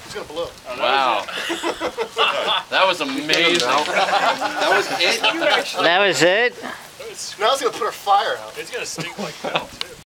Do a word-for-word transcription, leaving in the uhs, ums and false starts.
It's gonna blow. Oh, wow. That was amazing. That was it? That was it? Now it's gonna put a fire out. It's gonna stink like hell, too.